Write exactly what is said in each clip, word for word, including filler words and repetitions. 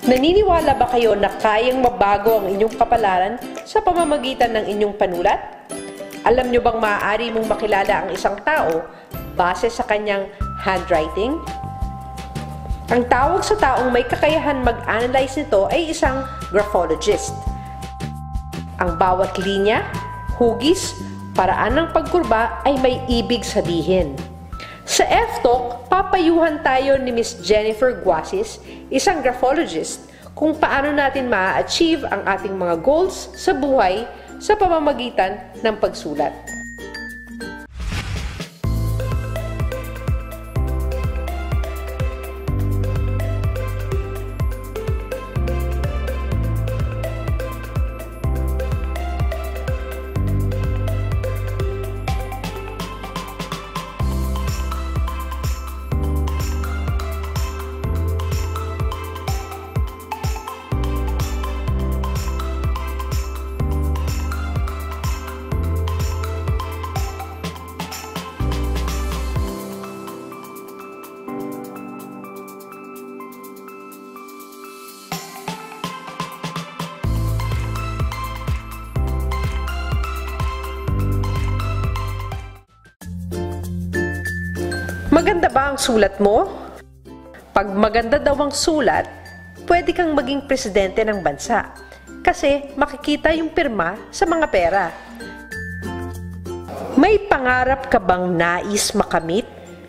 Naniniwala ba kayo na kayang mabago ang inyong kapalaran sa pamamagitan ng inyong panulat? Alam nyo bang maaari mong makilala ang isang tao base sa kanyang handwriting? Ang tawag sa taong may kakayahan mag-analyze nito ay isang graphologist. Ang bawat linya, hugis, paraan ng pagkurba ay may ibig sabihin. Sa F-Talk, papayuhan tayo ni Miss Jennifer Guasis, isang graphologist, kung paano natin ma-achieve ang ating mga goals sa buhay sa pamamagitan ng pagsulat. Maganda ba ang sulat mo? Pag maganda daw ang sulat, pwede kang maging presidente ng bansa kasi makikita yung pirma sa mga pera. May pangarap ka bang nais makamit?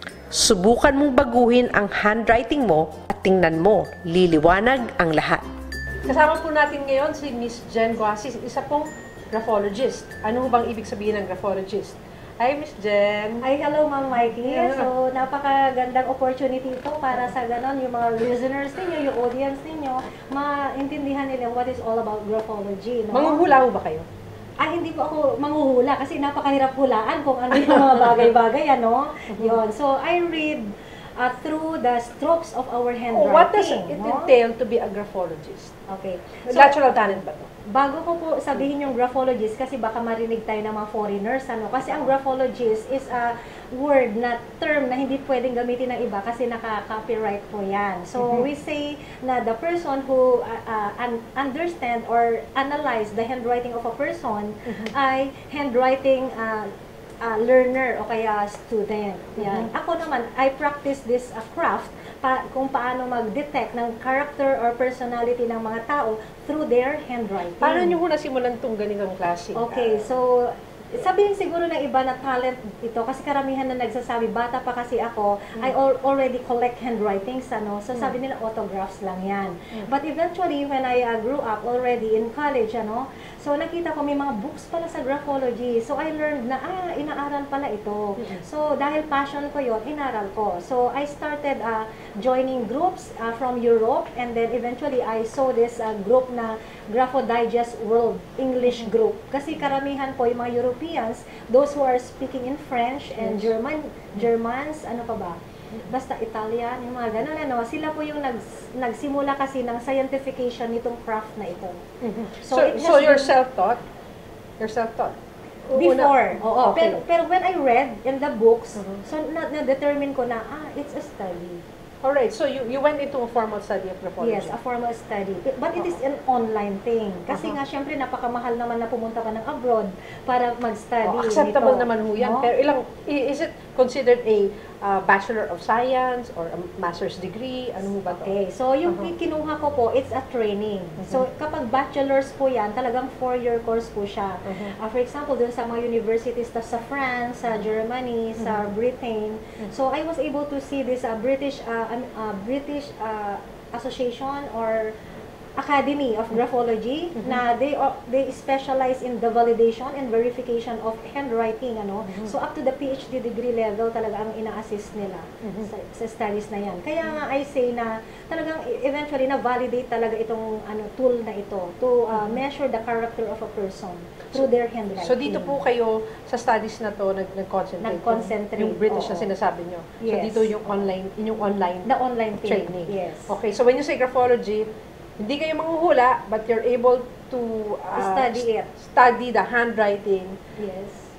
Subukan mong baguhin ang handwriting mo at tingnan mo, liliwanag ang lahat. Kasama po natin ngayon si Miss Jen Guasis, isa pong graphologist. Ano bang ibig sabihin ng graphologist? Hi, Miss Jen. Hi, hello, Ma'am Mikey. Yeah. So, napakagandang opportunity ito para sa ganon, yung mga listeners ninyo, yung audience ninyo, maintindihan nila what is all about graphology. No? Manghuhula ba kayo? Ah, hindi po ako manghuhula kasi napakahirap hulaan kung ano yung mga bagay-bagay, ano? Yun. So, I read uh, through the strokes of our handwriting. Oh, what does it no? entail to be a graphologist? Okay. So, natural talent ba ito? Bago ko po sabihin yung graphologist, kasi baka marinig tayo ng mga foreigners, ano? Kasi ang graphologist is a word na term na hindi pwedeng gamitin ng iba kasi naka-copyright po yan. So, mm-hmm. we say na the person who uh, uh, un understand or analyze the handwriting of a person mm-hmm. ay handwriting uh, uh, learner o kaya student. Yan. Mm-hmm. Ako naman, I practice this uh, craft pa, kung paano mag-detect ng character or personality ng mga tao through their handwriting. Paano nyo ko nasimulan itong ganitong klase? Okay, so sabihin siguro ng iba na talent ito kasi karamihan na nagsasabi, bata pa kasi ako, mm. I al already collect handwritings, ano? So sabi nila autographs lang yan. Mm. But eventually, when I uh, grew up already in college, ano, so nakita ko may mga books pala sa graphology. So I learned na, ah, inaaral pala ito. Mm. So dahil passion ko yon, inaral ko. So I started uh, joining groups uh, from Europe, and then eventually I saw this uh, group na Grapho Digest World English Group. Kasi karamihan po yung mga Europeans, those who are speaking in French and yes. German, Germans, ano pa ba? Basta Italian, yung mga ganun, ano, sila po yung nags, nagsimula kasi ng scientification nitong craft na ito. Mm-hmm. So, so, so you're self-taught? You're self-taught? Before, oo. Okay. Pero, pero when I read in the books, mm-hmm. so na-determine ko na, ah, it's a study. Alright, so you you went into a formal study of graphology? Yes, a formal study. But it is an online thing. Kasi uh-huh. nga, syempre, napakamahal naman na pumunta ka ng abroad para mag-study. Oh, acceptable nito. naman ho yan. No? Pero ilang, is it considered a uh, Bachelor of Science or a Master's degree? Ano mo ba ito? Okay, so yung uh-huh. kinuha ko po, it's a training. Uh-huh. So kapag bachelor's po yan, talagang four-year course po siya. Uh-huh. Uh, for example, dun sa mga universities sa France, sa Germany, uh-huh. sa Britain. Uh-huh. So I was able to see this uh, British uh, uh, British uh, Association or Academy of Graphology mm-hmm. na they uh, they specialize in the validation and verification of handwriting, ano. Mm-hmm. So up to the PhD degree level talaga ang ina-assist nila mm-hmm. sa, sa studies na yan. Kaya nga I say na talagang eventually na validate talaga itong ano tool na ito to uh, mm-hmm. measure the character of a person through so, their handwriting. So dito po kayo sa studies na to nag-concentrate. Nag-concentrate. Yung British oo. na sinasabi nyo. Yes. So dito yung online, yung online the online training. Yes. Okay, so when you say graphology, hindi kayo manghuhula, but you're able to uh, study it. Study the handwriting. Yes.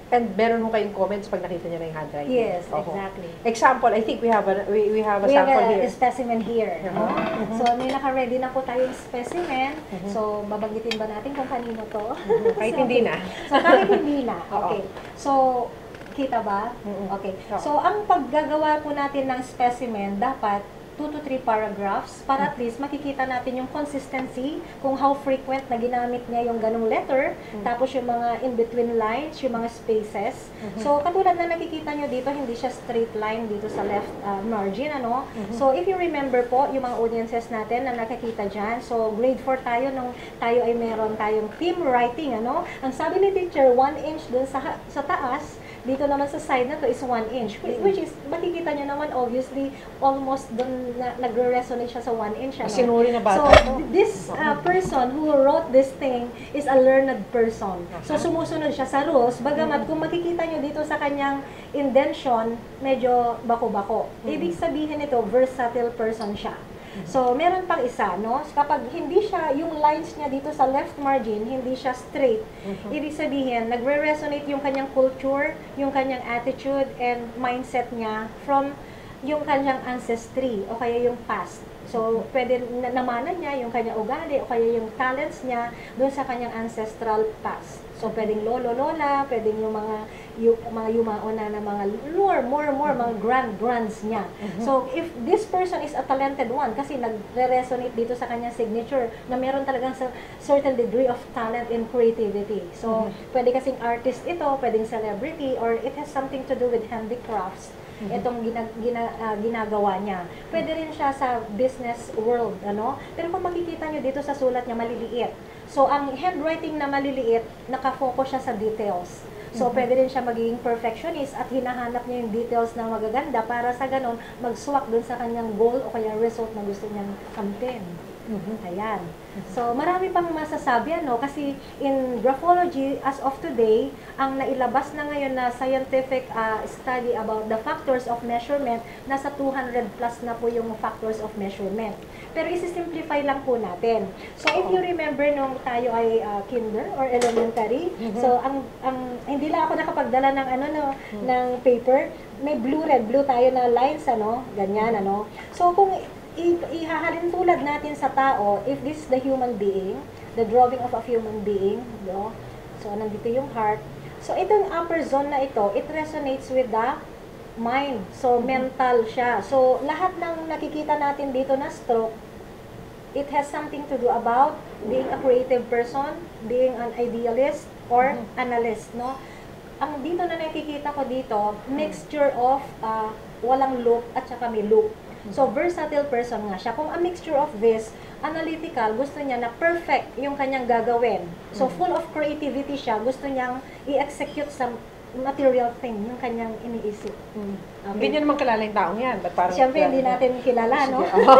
And meron mo kayong comments pag nakita niya na yung handwriting. Yes, Oho. exactly. Example, I think we have a, we, we have a We have sample a here. specimen here. no? Mhm. So, may naka-ready na po tayong specimen. So, babanggitin ba natin kung kanino to? Kahit So, hindi okay. na. So, kahit hindi na. Oo. Okay. So, kita ba? Mhm. Okay. Oo. So, ang paggagawa po natin ng specimen, dapat two to three paragraphs para at least makikita natin yung consistency, kung how frequent na ginamit niya yung ganong letter, tapos yung mga in-between lines, yung mga spaces. So, katulad na nakikita nyo dito, hindi siya straight line dito sa left uh, margin, ano? So, if you remember po, yung mga audiences natin na nakikita dyan, so grade four tayo nung tayo ay meron tayong team writing, ano? Ang sabi ni teacher, one inch dun sa, sa taas, dito naman sa side na to is one inch, which, which is, makikita nyo naman obviously, almost dun na, nagre-resonate siya sa one inch. Ano? Sinuri na bata. So, th- this uh, person who wrote this thing is a learned person. So, sumusunod siya sa rules, bagamat kung makikita nyo dito sa kanyang indention, medyo bako-bako. Ibig sabihin ito, versatile person siya. So, meron pang isa, no? Kapag hindi siya, yung lines niya dito sa left margin, hindi siya straight, ibig sabihin, nagre-resonate yung kanyang culture, yung kanyang attitude, and mindset niya from yung kanyang ancestry, o kaya yung past. So, pwede na namanan niya yung kanyang ugali, o kaya yung talents niya doon sa kanyang ancestral past. So, pwedeng lolo-lola, pwedeng yung mga yung mga yumaon na ng mga more, more, more, mga grand-grands niya. So, if this person is a talented one, kasi nagre-resonate dito sa kanyang signature, na meron talagang sa certain degree of talent and creativity. So, pwede kasing artist ito, pwedeng celebrity, or it has something to do with handicrafts. Itong gina, gina, uh, ginagawa niya. Pwede rin siya sa business world, ano? Pero kung makikita nyo dito sa sulat niya, maliliit. So, ang handwriting na maliliit, nakafocus siya sa details. So, mm-hmm. pwede rin siya magiging perfectionist at hinahanap niya yung details na magaganda para sa ganon, mag-swak dun sa kanyang goal o kaya result na gusto niyang kamtin. Mm-hmm. Ayan. So, marami pang masasabi, ano, kasi in graphology, as of today, ang nailabas na ngayon na scientific uh, study about the factors of measurement, nasa two hundred plus na po yung factors of measurement. Pero isi-simplify lang po natin. So, if you remember nung tayo ay uh, kinder or elementary, mm-hmm. so, ang, ang, hindi lang ako nakapagdala ng, ano, no, mm-hmm. ng paper, may blue, red, blue tayo na lines, ano, ganyan, ano. So, kung ihahalin tulad natin sa tao, if this is the human being, the drawing of a human being, no? So, nandito yung heart. So, itong upper zone na ito, it resonates with the mind. So, mm-hmm. mental siya. So, lahat ng nakikita natin dito na stroke, it has something to do about being a creative person, being an idealist, or mm-hmm. analyst, no? Ang dito na nakikita ko dito, mixture of uh, walang loop at saka may loop. So, versatile person nga siya. Kung a mixture of this, analytical, gusto niya na perfect yung kanyang gagawin. So, full of creativity siya, gusto niyang i-execute sa material thing, yung kanyang iniisip. Hmm. Okay. Hindi niyo naman kilala yung taong yan. Ba't parang Siyempre, hindi natin kilala, no?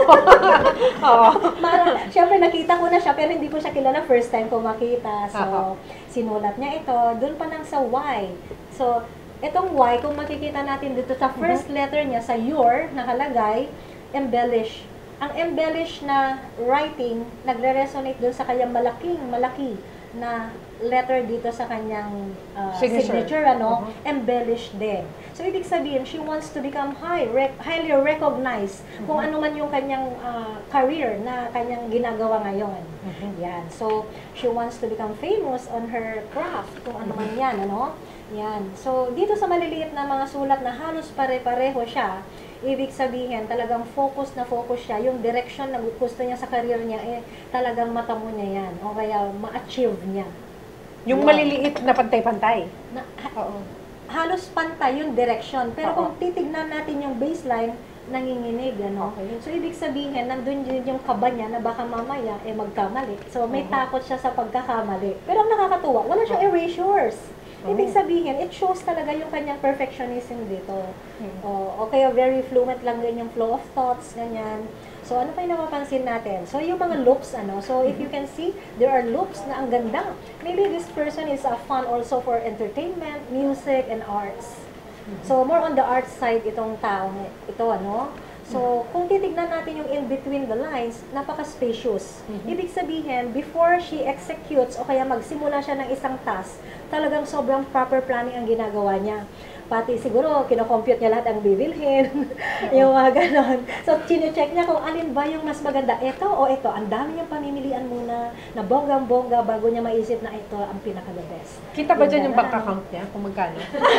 Oo. Mara, siyempre, nakita ko na siya, pero hindi ko siya kilala first time ko makita. So, sinulat niya ito. Doon pa lang sa Y. So, itong Y, kung makikita natin dito sa first letter niya, sa your, nakalagay, embellish. Ang embellish na writing, nagre-resonate doon sa kanyang malaking, malaki na letter dito sa kanyang uh, signature. signature, ano, uh-huh. embellish din. So, ibig sabihin, she wants to become high, rec- highly recognized uh-huh. kung ano man yung kanyang uh, career na kanyang ginagawa ngayon. Uh-huh. Yan. So, she wants to become famous on her craft, kung ano man yan, ano. Yan. So, dito sa maliliit na mga sulat na halos pare-pareho siya, ibig sabihin, talagang focus na focus siya. Yung direction na gusto niya sa career niya, eh, talagang matamo niya yan. O kaya, ma-achieve niya. Yung wow. maliliit na pantay-pantay. Na, ha- Oo. Halos pantay yung direction. Pero Oo. kung titignan natin yung baseline, nanginginig, ano. Okay. So, ibig sabihin, nandun din yung kaba niya na baka mamaya, eh, magkamali. So, may uh-huh. takot siya sa pagkakamali. Pero ang nakakatuwa, wala siyang erasures. Ibig sabihin, it shows talaga yung kanyang perfectionism dito. Hmm. O, o kaya very fluent lang din yung flow of thoughts, ganyan. So, ano pa yung napapansin natin? So, yung mga loops, ano, so if you can see, there are loops na ang ganda. Maybe this person is a fun also for entertainment, music, and arts. So, more on the art side itong tao, ito, ano. So, kung titignan natin yung in between the lines, napaka-spacious. Mhm. Ibig sabihin, before she executes o kaya magsimula siya ng isang task, talagang sobrang proper planning ang ginagawa niya. Pati siguro, kinocompute niya lahat ang bibilhin, yung mga ganon. So, chine-check niya kung alin ba yung mas maganda, ito o ito. Ang dami niyang pamimilian muna, na bonggang-bongga bago niya maisip na ito ang pinaka-the best. Kita ba dyan yung ganon. bank account niya kung magkano?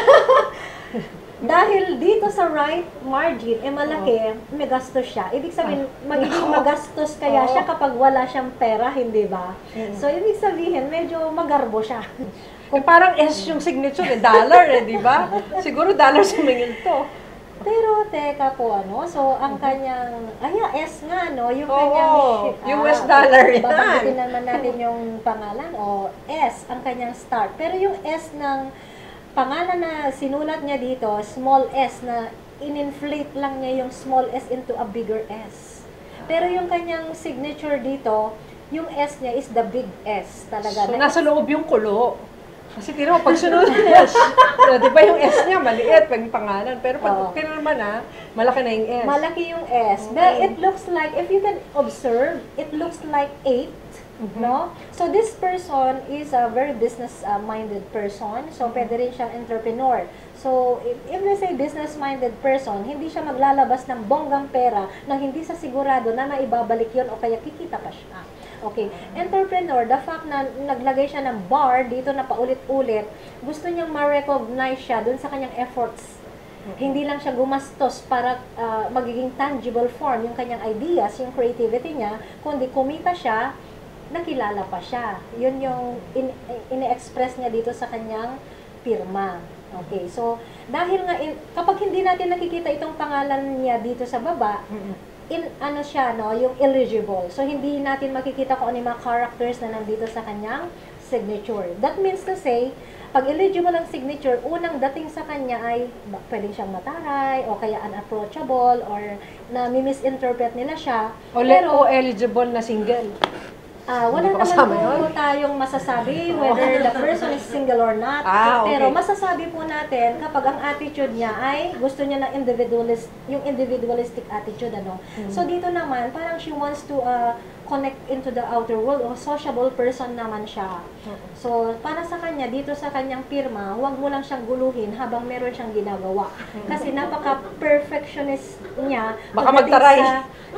Dahil dito sa right margin, eh malaki, may gastos siya. Ibig sabihin, magiging magastos kaya siya kapag wala siyang pera, hindi ba? So, ibig sabihin, medyo magarbo siya. Kung parang S yung signature, eh, dollar eh, di ba? Siguro dollar sumingil to. Pero, teka po, ano, so, ang kanyang, ay, S nga, no, yung Oo, kanyang, shi- U S dollar yan. Babanggitin naman natin yung pangalan, o S, ang kanyang start. Pero yung S ng pangalan na sinulat niya dito, small s, na in-inflate lang niya yung small s into a bigger S. Pero yung kanyang signature dito, yung S niya is the big S talaga. So, Na- nasa loob yung kulo. Kasi tira mo, pag sunod S, so, di ba yung S niya, maliit, pag yung pangalan. Pero pag Oo. pinarma na, malaki na yung S. Malaki yung S. Okay. But it looks like, if you can observe, it looks like eight. No? So this person is a very business-minded person. So pwede rin siyang entrepreneur. So if, if we say business-minded person, hindi siya maglalabas ng bonggang pera nang hindi sa sigurado na maibabalik yon o kaya kikita pa siya. Okay. Entrepreneur, the fact na naglagay siya ng bar dito na paulit-ulit, gusto niyang ma-recognize siya dun sa kanyang efforts. Hindi lang siya gumastos para uh, magiging tangible form yung kanyang ideas, yung creativity niya, kundi kumita siya, nakilala pa siya. Yun yung in, ini-express niya dito sa kanyang pirma. Okay, so dahil nga, in, kapag hindi natin nakikita itong pangalan niya dito sa baba, in ano siya, no, yung illegible. So hindi natin makikita kung ano yung mga characters na nandito sa kanyang signature. That means to say, pag illegible ang signature, unang dating sa kanya ay ba, pwedeng siyang mataray o kaya unapproachable or na misinterpret nila siya. O, Pero o eligible na single. Ah, wala Hindi pa naman kasama po yun? tayong masasabi whether the person is single or not. Ah, okay. Pero masasabi po natin kapag ang attitude niya ay gusto niya ng individualist, yung individualistic attitude, ano. Hmm. So dito naman, parang she wants to uh, connect into the outer world o sociable person naman siya. So, para sa kanya, dito sa kanyang pirma, huwag mo lang siyang guluhin habang meron siyang ginagawa. Kasi napaka-perfectionist niya Baka pagdating magtaray. sa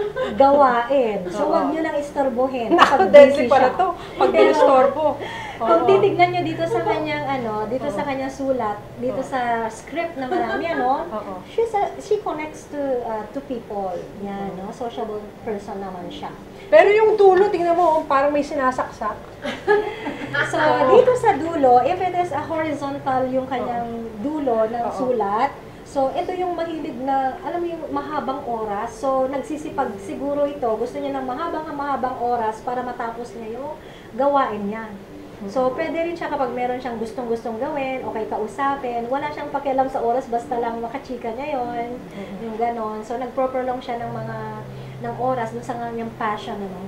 gawain. So, Oo. huwag niyo lang istorbohin. kapag Naka-deadly busy pala siya. to. Pag Pero, dinistorbo. kung Oo. titignan nyo dito sa kanyang ano, dito sa kanyang sulat, dito Oo. sa script na marami ano, Oo. she's a, she connects to uh, to people. Yan, no? Sociable person naman siya. Pero yung dulo, tingnan mo, parang may sinasaksak. So, dito sa dulo, if it is a horizontal yung kanyang dulo ng Oo. sulat, so ito yung mahilig na, alam mo yung mahabang oras, so nagsisipag siguro ito, gusto niya ng mahabang mahabang oras para matapos niya yung gawain niya. So, pwede rin siya kapag meron siyang gustong-gustong gawin, o kay kausapin, wala siyang pakialam sa oras, basta lang makachika niya yon, yung ganon. So, nagpo-prolong siya ng mga, ng oras dun sa kanyang passion, ano.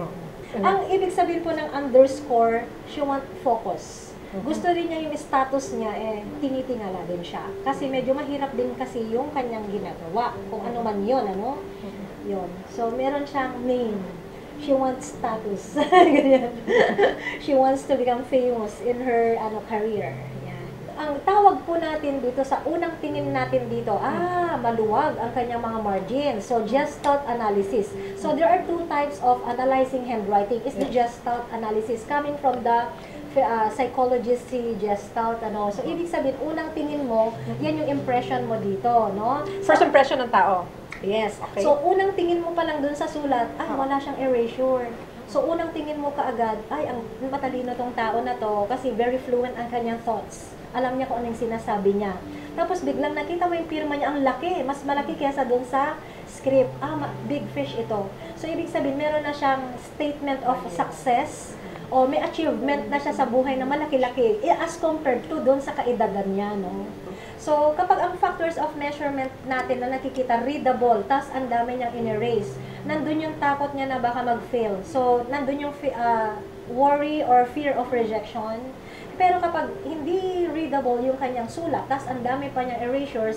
Ang ibig sabihin po ng underscore, she want focus. Gusto rin niya yung status niya, eh, tinitingala din siya. Kasi medyo mahirap din kasi yung kanyang ginagawa, kung ano man yun, ano. Yun. So, meron siyang name. She wants status. Ganyan. She wants to become famous in her ano career. Yan. Ang tawag po natin dito sa unang tingin natin dito, ah, maluwag ang kanyang mga margins. So, Gestalt analysis. So, there are two types of analyzing handwriting. Is the Gestalt analysis coming from the uh, psychologist si Gestalt, ano. So, ibig sabihin, unang tingin mo, yan yung impression mo dito, no? First impression ng tao. Yes. Okay. So, unang tingin mo pa lang dun sa sulat, ay, wala siyang erasure. So, unang tingin mo kaagad, ay, ang matalino tong tao na to kasi very fluent ang kanyang thoughts. Alam niya kung anong sinasabi niya. Tapos, biglang nakita mo yung pirma niya, ang laki. Mas malaki kesa dun sa script. Ah, big fish ito. So, ibig sabihin, meron na siyang statement of success o may achievement na siya sa buhay na malaki-laki as compared to dun sa kaedadan niya, no? So, kapag ang factors of measurement natin na nakikita readable, tas ang dami niyang in-erase, nandun yung takot niya na baka mag-fail. So, nandun yung uh, worry or fear of rejection. Pero kapag hindi readable yung kanyang sulat, tas ang dami pa niyang erasures,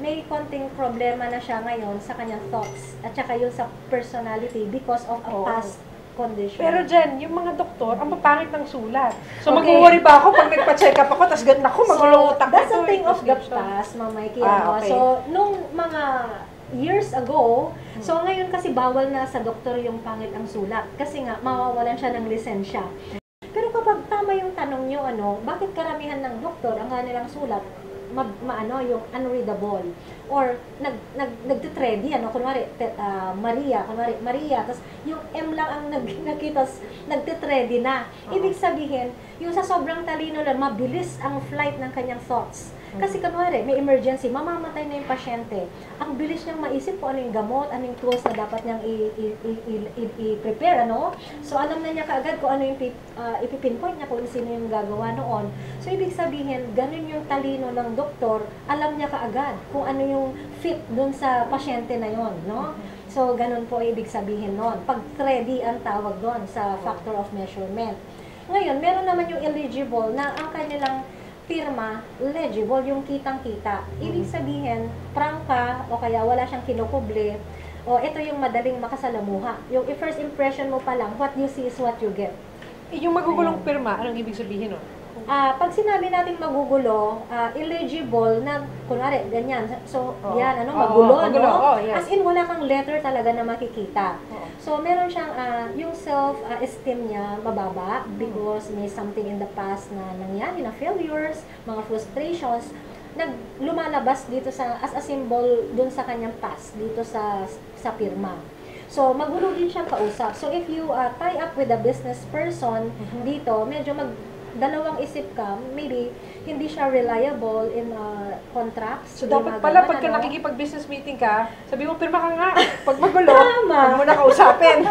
may konting problema na siya ngayon sa kanyang thoughts at saka yung sa personality because of a Oo. past condition. Pero dyan, yung mga doktor, ang papangit ng sulat. So, Okay. mag-worry ba ako pag nagpa-check up ako, tapos ganun ako, magulong utak that's nito, a thing eh, of the prescription. past, Mamay Kia. Ah, no? okay. So, nung mga years ago, Hmm. so ngayon kasi bawal na sa doktor yung pangit ang sulat. Kasi nga, mawawalan siya ng lisensya. Pero kapag tama yung tanong nyo, ano, bakit karamihan ng doktor ang kanilang sulat, ma, maano, yung unreadable? Or nag, nag, nagtitredy, ano, kunwari, te, ah, Maria, kunwari, Maria, tapos yung M lang ang nag, nakita, nagtitredy na. Ibig sabihin, yung sa sobrang talino lang, mabilis ang flight ng kanyang thoughts. Kasi kunwari, may emergency, mamamatay na yung pasyente. Ang bilis niyang maisip kung ano yung gamot, ano yung tools na dapat niyang i- i- i- i- i- i-prepare, ano? So, alam na niya kaagad kung ano yung pi- ah, ipipinpoint niya kung sino yung gagawa noon. So, ibig sabihin, ganun yung talino ng doktor, alam niya kaagad kung ano yung fit dun sa pasyente na yon, no? So, ganun po ibig sabihin nun. Pag ready ang tawag doon sa factor of measurement. Ngayon, meron naman yung eligible na ang kanilang pirma, legible, yung kitang-kita. Ibig sabihin, prangka o kaya wala siyang kinukuble, o ito yung madaling makasalamuha. Yung first impression mo pa lang, what you see is what you get. Eh, yung magugulong pirma, anong ibig sabihin nun? Ah, pag sinabi natin magugulo, ah, illegible na, kunwari, ganyan. So, Oo. yan, ano, Oo, magulo, magulo, no? oo, yes. As in, wala kang letter talaga na makikita. Oo. So, meron siyang, ah, yung self-esteem niya mababa Mm. because may something in the past na nangyari, na failures, mga frustrations, nag lumalabas dito sa, as a symbol dun sa kanyang past, dito sa, sa pirma. So, magulo din siyang kausap. So, if you uh, tie up with a business person Mhm. dito, medyo mag dalawang isip ka, maybe hindi siya reliable in uh, contracts. So, yung dapat mga pala, ganun, pagka ano? nakikipag-business meeting ka, sabi mo, pirma ka nga. Pag magulo, Tama. huwag mo na kausapin.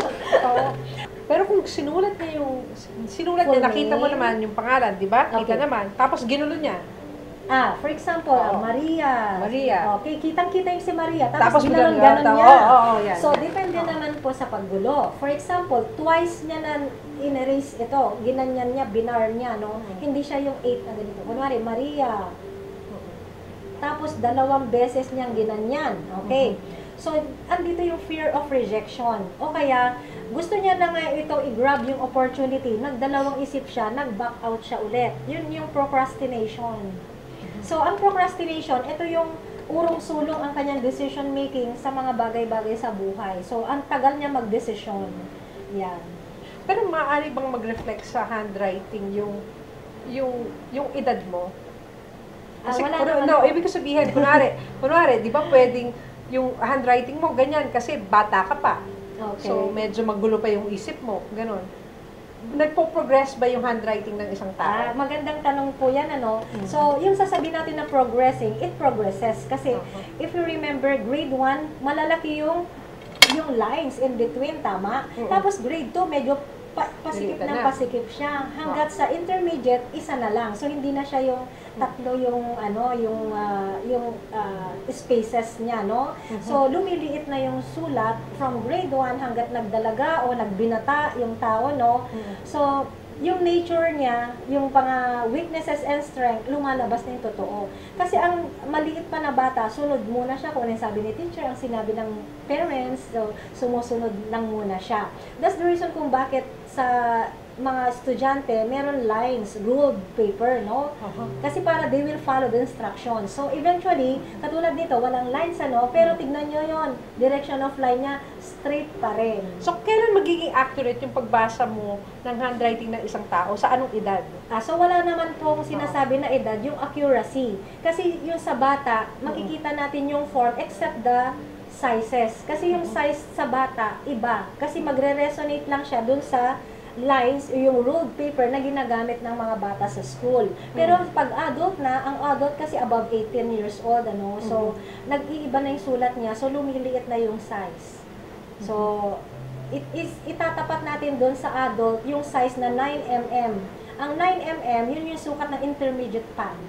Oo. Pero kung sinulat niya yung, sinulat Full niya, nakita mo name. naman yung pangalan, di ba? Kita Okay. naman. Tapos ginulo niya. Ah, for example, Oo. ah, Maria. Maria. Okay, kitang-kita yung si Maria. Tapos Tapos, ginanon biglang ganon gata- niya. oo, oo, yan. So, depende Oo. naman po sa paggulo. For example, twice niya na in-erase ito. Ginanyan niya, binar niya, no? Mhm. Hindi siya yung eight na ganito. Kunwari, Maria. Tapos, dalawang beses niyang ginanyan. Okay? So, andito yung fear of rejection. O kaya, gusto niya na nga ito i-grab yung opportunity. Nagdalawang isip siya, nag-back out siya ulit. Yun yung procrastination. So, ang procrastination, ito yung urong-sulong ang kanyang decision making sa mga bagay-bagay sa buhay. So, ang tagal niya mag-desisyon. Yan. Pero maaari bang mag-reflect sa handwriting yung yung yung edad mo? Ah, Kasi, wala kuno- naman no, po. ibig ko sabihin, kunwari, kunwari, di ba pwedeng yung handwriting mo ganyan kasi bata ka pa. Okay. So, medyo magulo pa yung isip mo, ganun. Nagpo-progress ba yung handwriting ng isang Ah, tao? magandang tanong po yan, ano? Mhm. So, yung sasabihin natin na progressing, it progresses. Kasi, Uh-huh. if you remember, grade one, malalaki yung yung lines in between, tama? Mhm. Tapos, grade two, medyo pa, pasikip Lilitan ng na. pasikip siya. Hanggat sa intermediate, isa na lang. So, hindi na siya yung tatlo yung, ano, yung, ah, yung ah, spaces niya, no? Mhm. So, lumiliit na yung sulat from grade one hanggat nagdalaga o nagbinata yung tao, no? Mhm. So, yung nature niya, yung mga weaknesses and strength, lumalabas na yung totoo. Kasi ang maliit pa na bata, sunod muna siya kung ano yung sabi ni teacher, ang sinabi ng parents, so sumusunod lang muna siya. That's the reason kung bakit sa mga estudyante, meron lines, ruled paper, no? Uh-huh. Kasi para they will follow the instructions. So, eventually, katulad nito, walang lines, ano? Pero tignan nyo yon, direction of line niya, straight pa rin. So, kailan magiging accurate yung pagbasa mo ng handwriting ng isang tao? Sa anong edad? Ah, so wala naman pong sinasabi na edad, yung accuracy. Kasi yung sa bata, makikita natin yung form except the sizes. Kasi yung size sa bata, iba. Kasi magre-resonate lang siya dun sa lines, yung ruled paper na ginagamit ng mga bata sa school. Pero pag adult na, ang adult kasi above eighteen years old, ano, so nag-iiba na yung sulat niya, so lumiliit na yung size. So, it is itatapat natin doon sa adult yung size na nine millimeters. Ang nine millimeters, yun yung sukat ng intermediate pad.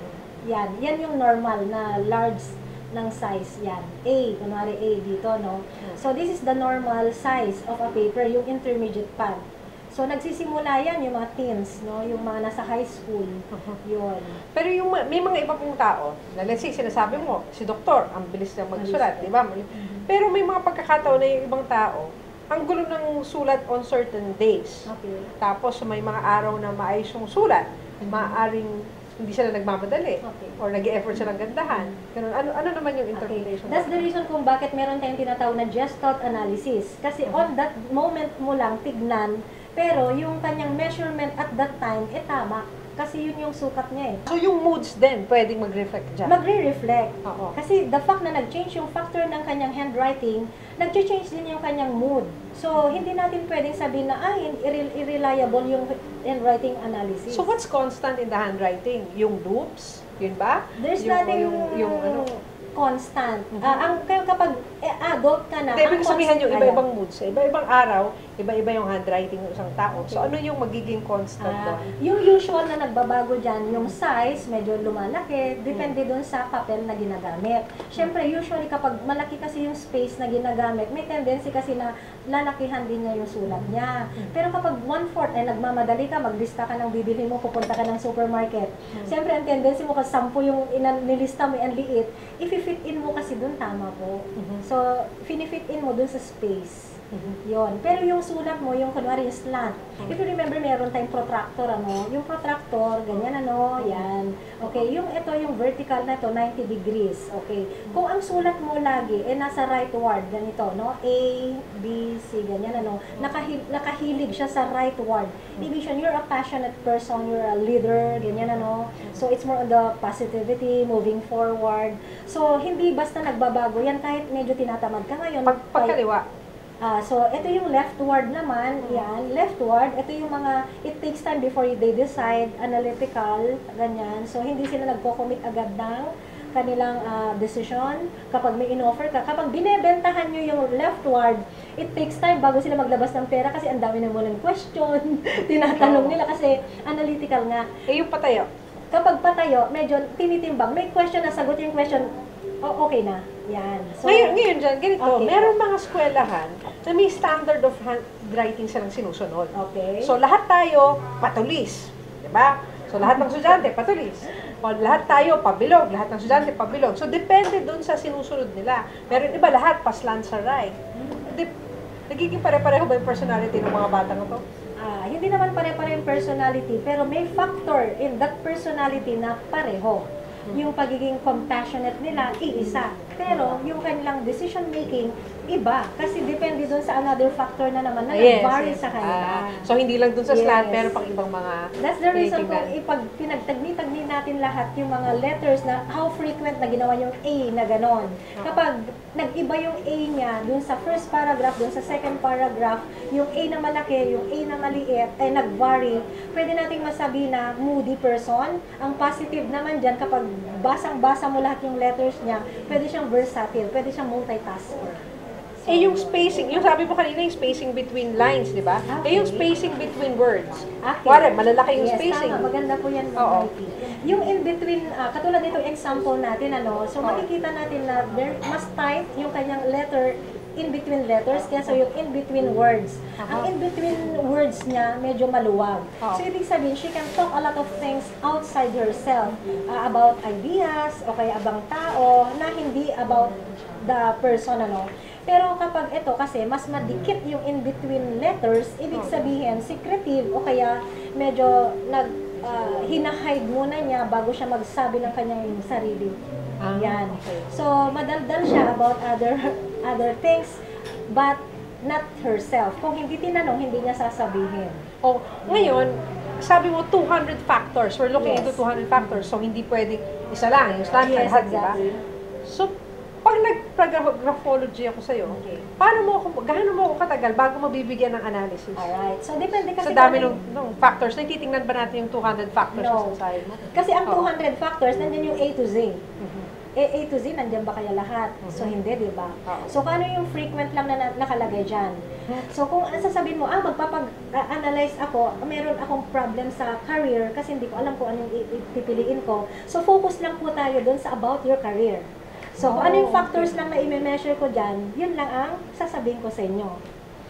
Yan, yan yung normal na large ng size yan. A, kunwari A dito, no? So, this is the normal size of a paper, yung intermediate pad. So, nagsisimula yan yung mga teens, no? Yung mga nasa high school. Yun. Pero yung ma- may mga iba pong tao, na let's say, sinasabi mo, si doktor, ang bilis niya magsulat, di ba? Pero may mga pagkakataon na yung ibang tao, ang gulo ng sulat on certain days. Okay. Tapos may mga araw na maayos yung sulat, maaaring hindi sila nagmamadali Okay. or nag-e-effort silang gandahan. Ganun. Ano ano naman yung interpretation? That's the reason kung bakit meron tayong tinatawag na gestalt analysis. Kasi on that moment mo lang tignan, pero yung kanyang measurement at that time, eh tama. Kasi yun yung sukat niya eh. So yung moods din, pwedeng mag-reflect dyan. Magre-reflect. Oo. Kasi the fact na nag-change yung factor ng kanyang handwriting, nag-change din yung kanyang mood. So, hindi natin pwedeng sabihin na, ay, irre- irreliable yung handwriting analysis. So what's constant in the handwriting? Yung loops? Yun ba? There's yung, nothing yung, yung ano? constant. Ah, ang kaya kapag eh, adult ka na, Hindi, ang ibig sabihin yung constant- iba-ibang moods. Sa iba-ibang araw, iba-iba yung handwriting ng isang tao. So ano yung magiging constant Ah, doon? yung usual na nagbabago dyan, yung size, medyo lumalaki, depende dun sa papel na ginagamit. Siyempre, usually kapag malaki kasi yung space na ginagamit, may tendency kasi na lalakihan din niya yung sulat niya. Pero kapag one-fourth, ay nagmamadali ka, maglista ka ng bibili mo, pupunta ka ng supermarket. Siyempre, ang tendency mo kasi sampu yung inan, nilista mo, ang liit, if-fit in mo kasi dun, tama po. So, finifit in mo dun sa space. Yon. Pero yung sulat mo, yung kunwari yung slant. If you remember, meron tayong protractor, ano? Yung protractor, ganyan, ano? Yan. Okay, yung ito, yung vertical na ito, ninety degrees. Okay. Kung ang sulat mo lagi, eh, nasa rightward, ganito, no? A, B, C, ganyan, ano? Nakahil nakahilig siya sa rightward. Ibig siya, you're a passionate person, you're a leader, ganyan, ano? So, it's more on the positivity, moving forward. So, hindi basta nagbabago yan, kahit medyo tinatamad ka ngayon. Pag, pagkaliwa. Ah, so, ito yung leftward naman, yan, leftward, ito yung mga, it takes time before they decide, analytical, ganyan. So, hindi sila nagko-commit agad ng kanilang ah, decision. Kapag may in-offer ka, kapag binebentahan nyo yung leftward, it takes time bago sila maglabas ng pera kasi ang dami na mo ng question, tinatanong nila kasi analytical nga. Eh yung patayo. Kapag patayo, medyo tinitimbang, may question na sagot yung question, oh, okay na. Yan. So, Ngayon, ngayon dyan, ganito, Okay. meron mga eskwelahan na may standard of handwriting silang sinusunod. okay. So, lahat tayo patulis. Diba? So, lahat ng estudyante patulis. O, lahat tayo pabilog. Lahat ng estudyante pabilog. So, depende dun sa sinusunod nila. Meron iba lahat paslant sa right. Dip- nagiging pare-pareho ba yung personality ng mga batang ito? Ah, hindi naman pare-pareho yung personality, pero may factor in that personality na pareho. Yung pagiging compassionate nila, iisa. Pero yung kanilang decision making, iba. Kasi depende dun sa another factor na naman na nag-vary sa kanila. Ah, so, hindi lang dun sa slant, Yes. meron pang ibang mga That's the reason kung tinitingnan. ipag pinagtagni-tagni natin lahat yung mga letters na how frequent na ginawa yung A na ganon. Kapag nag-iba yung A niya dun sa first paragraph, dun sa second paragraph, yung A na malaki, yung A na maliit, ay nag-vary, pwede nating masabi na moody person. Ang positive naman dyan, kapag basang-basa mo lahat yung letters niya, pwede siyang versatile, pwede siyang multitasker. Eh, yung spacing, yung sabi mo kanina, yung spacing between lines, di ba? Eh, yung Okay. spacing between words. Okay. Wala, malalaki yung yes, spacing. tama. Maganda po yan, Oo. Mikey. Yung in-between, ah, katulad nitong example natin, ano, so Oo. makikita natin na there mas tight yung kanyang letter in-between letters kaysa yung in-between words. Ang in-between words niya medyo maluwag. Oo. So, ibig sabihin, she can talk a lot of things outside herself ah, about ideas o kaya abang tao na hindi about the person, ano. Pero kapag ito kasi mas madikit yung in-between letters, ibig sabihin secretive o kaya medyo nag ah, hinahide muna niya bago siya magsabi ng kanyang sarili. Ah, Yan. okay. So madaldal siya about other other things but not herself. Kung hindi tinanong, hindi niya sasabihin. O, ngayon, sabi mo two hundred factors. We're looking Yes. into two hundred factors. So, hindi pwedeng isa lang. Yung slant Yes, lahat, di ba? exactly. So, pag nag-graphology ako sa'yo, Okay. paano mo ako, gaano mo ako katagal bago mabibigyan ng analysis? Alright. So depende kasi Sa dami kung ng, ng factors, natitingnan ba natin yung two hundred factors No. na sinasabi mo? Kasi ang Oo. two hundred factors, nandiyan yung A to Z. Mhm. Eh, A to Z, nandiyan ba kaya lahat? So, hindi, di ba? Oo. So, kano yung frequent lang na na- nakalagay dyan? So, kung ang sasabihin mo, ah, magpapag-analyze ako, meron akong problem sa career kasi hindi ko alam kung anong i- i- pipiliin ko. So, focus lang po tayo dun sa about your career. So, kung ano yung Oh, factors lang na i-measure ko dyan, yun lang ang sasabihin ko sa inyo.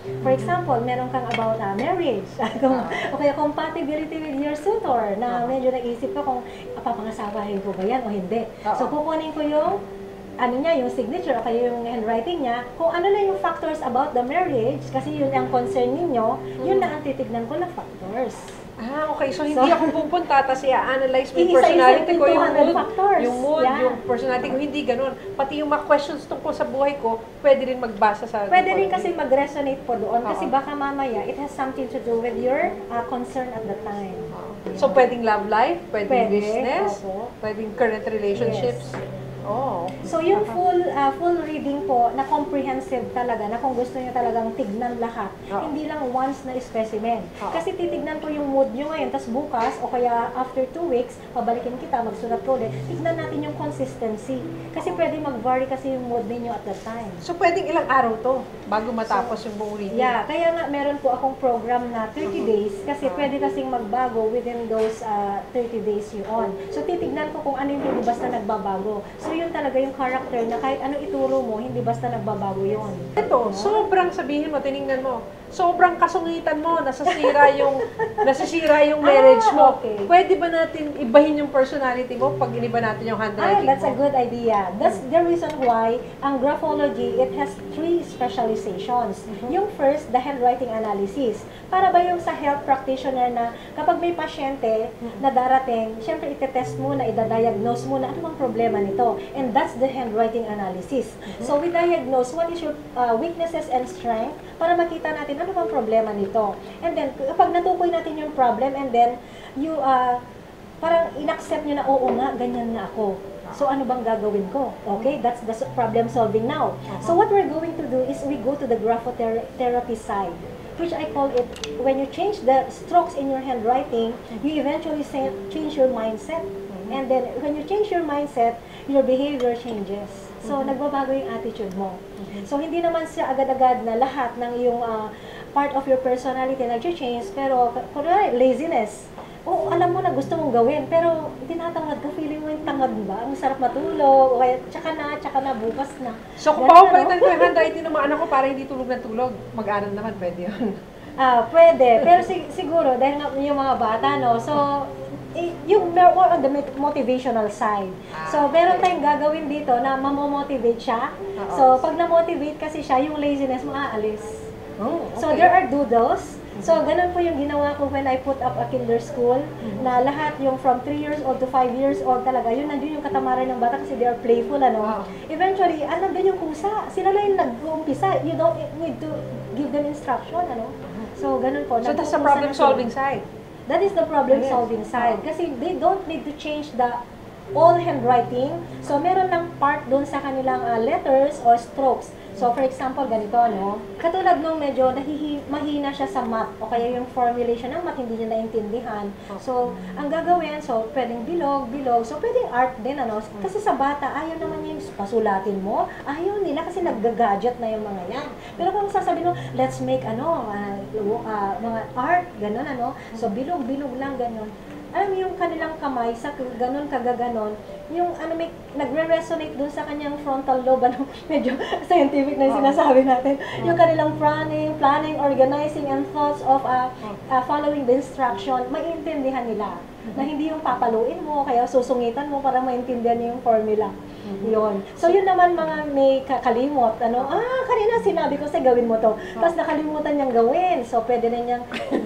For example, meron kang about uh, marriage, kung, o kaya compatibility with your suitor, na medyo naisip ka kung papangasawahin ko ba yan o hindi. So, kukunin ko yung ano niya, yung signature o kaya yung handwriting niya, kung ano na yung factors about the marriage, kasi yun ang concern ninyo, yun na ang titignan ko na factors. Ah, okay. So, hindi so, ako pupunta, tapos i-analyze mo yung Iisa-isa personality ko, yung mood, factors. yung mood, Yeah. yung personality ko, hindi ganun. Pati yung mga questions tungkol sa buhay ko, pwede rin magbasa sa... Pwede rin kasi mag-resonate po doon, kasi Oo. baka mamaya, it has something to do with your uh, concern at the time. Oo. So, pwedeng love life, pwedeng Pwede, business, opo. pwedeng current relationships. Yes. Oh. So, yung full uh, full reading po, na comprehensive talaga, na kung gusto niyo talagang tignan lahat, Oo. hindi lang once na specimen. Oo. Kasi titignan ko yung mood niyo ngayon, tas bukas, o kaya after two weeks, pabalikin kita, magsulat ko ulit, tignan natin yung consistency. Kasi pwede mag-vary kasi yung mood ninyo at that time. So, pwedeng ilang araw to bago matapos so, yung buong reading? Yeah, kaya nga meron po akong program na thirty days, kasi pwede kasing magbago within those uh, thirty days yun. So, titignan ko kung ano yung hindi basta nagbabago. So, yun talaga yung character na kahit ano ituro mo, hindi basta nagbabago yun. Ito, sobrang sabihin mo, tinignan mo, sobrang kasungitan mo, nasasira yung nasasira yung marriage Ah, mo. okay. Pwede ba natin ibahin yung personality mo pag iniba natin yung Ah, handwriting that's mo? a good idea. That's the reason why ang graphology, it has three specializations. Yung first, the handwriting analysis. Para ba yung sa health practitioner na kapag may pasyente na darating, syempre itetest muna, idadiagnose muna, ano bang problema nito? And that's the handwriting analysis. So we diagnose what is your uh, weaknesses and strength para makita natin ano bang problema nito. And then, kapag natukoy natin yung problem, and then, you, uh, parang in-accept nyo na, oo nga, ganyan na ako. So, ano bang gagawin ko? Okay, that's the problem solving now. So, what we're going to do is we go to the graphotherapy side, which I call it, when you change the strokes in your handwriting, you eventually say, change your mindset. And then, when you change your mindset, your behavior changes. So, nagbabago yung attitude mo. So, hindi naman siya agad-agad na lahat ng yung uh, part of your personality nag-change, pero, kunwari, laziness. Oo, alam mo na gusto mong gawin, pero tinatangad ka, feeling mo yung tangad ba? Ang sarap matulog, o kaya tsaka na, tsaka na, bukas na. So, kung Ganun, papalitan ano? ko yung handwriting ng mga anak ko para hindi tulog na tulog, mag-aral naman, pwede yun. Ah, pwede. Pero sig- siguro, dahil nga yung mga bata, no, so, eh, yung more on the motivational side. So, meron tayong gagawin dito na mamomotivate siya. So, pag na-motivate kasi siya, yung laziness mo aalis. Oh, okay. So, there are doodles. So, ganun po yung ginawa ko when I put up a kinder school, na lahat yung from three years old to five years old talaga, yun nandun yung katamaran ng bata kasi they are playful, ano. Wow. Eventually, ano din yung kusa, sila lang yung nag-uumpisa, you don't need to give them instruction, ano. So, ganun po. So, that's the Nagkukusa problem na sila. solving side. That is the problem Yes. solving side. Kasi they don't need to change the all handwriting. So, meron lang part doon sa kanilang uh, letters or strokes. So, for example, ganito, no? Katulad nung medyo nahihi, mahina siya sa math o kaya yung formulation ng math hindi niya naintindihan. So, ang gagawin, so, pwedeng bilog, bilog. So, pwedeng art din, ano? Kasi sa bata, ayaw naman yung pasulatin mo. Ayaw nila kasi nag-gadget na yung mga yan. Pero kung sasabihin mo, let's make, ano, uh, uh, mga art, ganun, ano? So, bilog, bilog lang, ganun. Alam mo yung kanilang kamay, sa ganun, kagaganon, yung ano may, nagre-resonate dun sa kanyang frontal lobe, ano, medyo scientific na yung sinasabi natin, yung kanilang planning, planning, organizing, and thoughts of uh, uh, following the instruction, maiintindihan nila. Na hindi yung papaluin mo, kaya susungitan mo para maintindihan niyo yung formula. Yun. So, yun naman mga may kakalimot. Ano, ah, kanina sinabi ko sa gawin mo to. Tapos nakalimutan niyang gawin. So, pwede na niyang,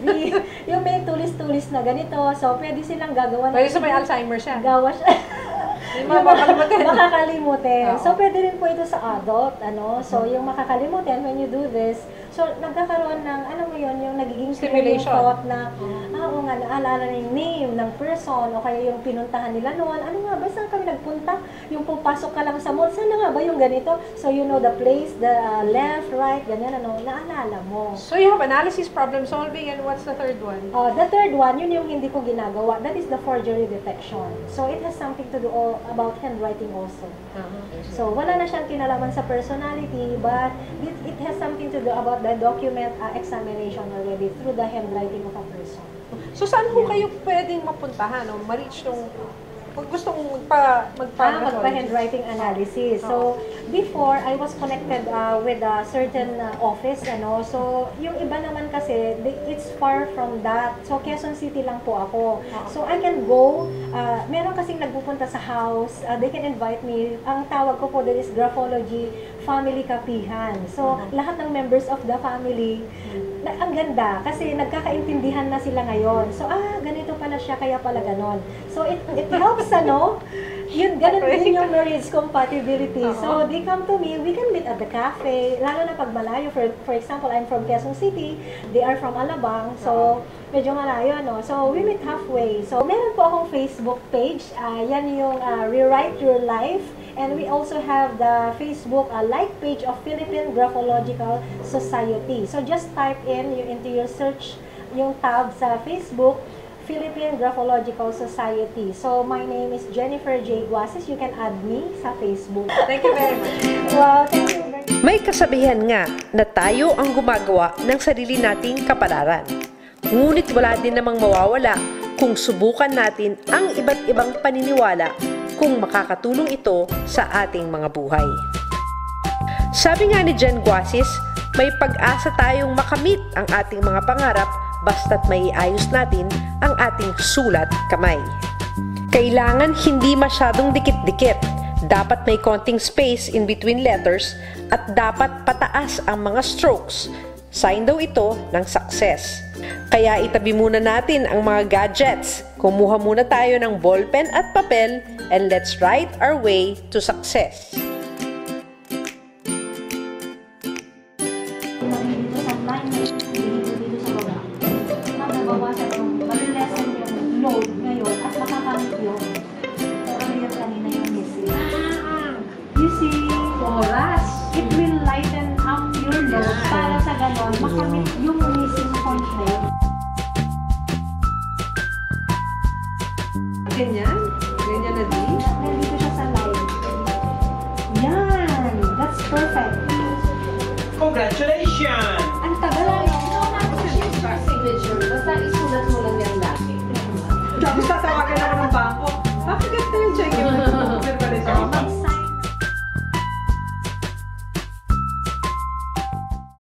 yung may tulis-tulis na ganito. So, pwede silang gagawa. Pwede sa may Alzheimer siya. Gawa siya. Yung makakalimutin. makakalimutin. Oo. So, pwede rin po ito sa adult, ano. So, yung makakalimutin, when you do this, so, nagkakaroon ng, ano mo yun, yung nagiging clear yung Stimulation. thought na, ah, oo nga, naalala na yung name ng person, o kaya yung pinuntahan nila noon. Ano nga ba, saan kami nagpunta? Yung pupasok ka lang sa mall, saan na nga ba yung ganito? So, you know the place, the uh, left, right, ganyan, ano, naalala mo. So, you have analysis, problem solving, and what's the third one? Uh, the third one, yun yung hindi ko ginagawa. That is the forgery detection. So, it has something to do all about handwriting also. So, wala na siyang kinalaman sa personality, but it, it has something to do about the document uh, examination already through the handwriting of a person. So, saan ho kayo pwedeng mapuntahan o ma-reach nung Kung gusto mong magpa, magpa, Ah, magpa-handwriting analysis. So, before, I was connected uh, with a certain uh, office, ano. So, yung iba naman kasi, they- it's far from that. So, Quezon City lang po ako. So, I can go, uh, meron kasing nagpupunta sa house, uh, they can invite me. Ang tawag ko po doon is Graphology Family Kapihan. So, lahat ng members of the family, na, ang ganda, kasi nagkakaintindihan na sila ngayon. So, ah, ganito pala siya, kaya pala ganon. So, it, it helps, ano, yun, ganun din yung marriage compatibility. So, they come to me, we can meet at the cafe, lalo na pag malayo. For, for example, I'm from Quezon City, they are from Alabang, so, medyo malayo, no? So, we meet halfway. So, meron po akong Facebook page, uh, yan yung uh, Rewrite Your Life. And we also have the Facebook uh, like page of Philippine Graphological Society. So, just type in you into your search, yung tab sa Facebook, Philippine Graphological Society. So, my name is Jennifer J. Guases. You can add me sa Facebook. Thank you very much. Well, thank you very much. May kasabihan nga na tayo ang gumagawa ng sarili nating kapalaran. Ngunit wala din namang mawawala kung subukan natin ang iba't ibang paniniwala kung makakatulong ito sa ating mga buhay. Sabi nga ni Jen Guasis, may pag-asa tayong makamit ang ating mga pangarap basta't may ayos natin ang ating sulat kamay. Kailangan hindi masyadong dikit-dikit. Dapat may konting space in between letters at dapat pataas ang mga strokes. Sign daw ito ng success. Kaya itabi muna natin ang mga gadgets. Kumuha muna tayo ng ballpen at papel and let's write our way to success. Dito sa line, dito dito sa baba. Mababawasan yung, malilesen yung load ngayon at makakamit yun. Pero yung kanina yung missing. You see, oras. It will lighten up your load para sa ganon, makamit yung missing point na yun. Ganyan? Ganyan na din? Nandito siya sa line. Yan! That's perfect. Congratulations! Ang tagal ano? Signature. Basta isulat mo lang yan lagi. Tapos tatawagan ako ng bangko. Bakit ganito yung check yung nag-confirm ba nito?